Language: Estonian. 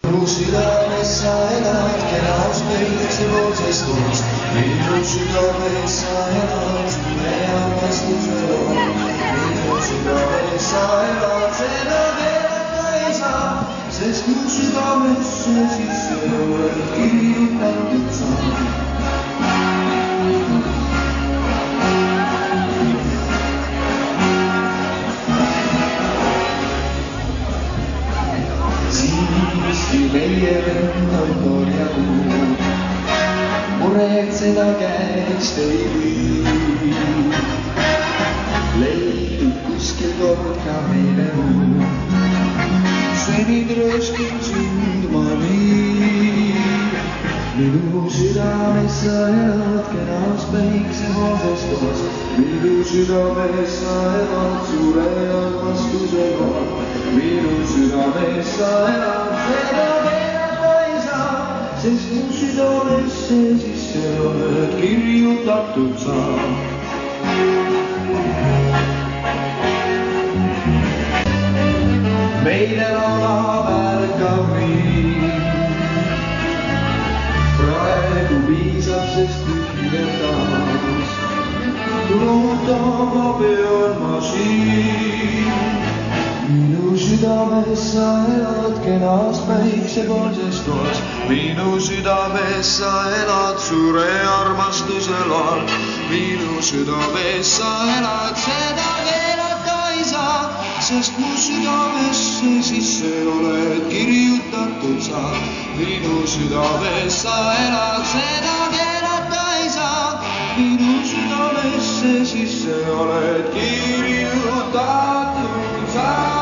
Minu südames sa elad, kenas peitse poolses toas. Minu südames sa elad, me armastuse lood. Minu südames sa elad, seda keelata ei saa, sest mu südamesse sisse oled kirjutatud sa. Meie vend on korjanud, muretseda käest ei või. Leidub kuskil kord ka meile muu, senid rööskin sündma nii. Minu südames sa elad, kenas päiksevalges toas. Minu südames sa elad, suure armastuse loal. Minu südames sa elad, seda keelata ei saa, sest mu südamesse sisse oled kirjutatud sa. Meile laulab ärkav liin, praegu piisab, sest tühjel taas. Loodama pean masiin. Minu südames sa elad, kenas päiksepoolses toas. Minu südames sa elad, suure armastuse loal. Minu südames sa elad, seda keelata ei saa, sest mu südamesse sisse oled kirjutatud sa. Minu südames sa elad, seda keelata ei saa, minu südamesse sisse oled kirjutatud sa.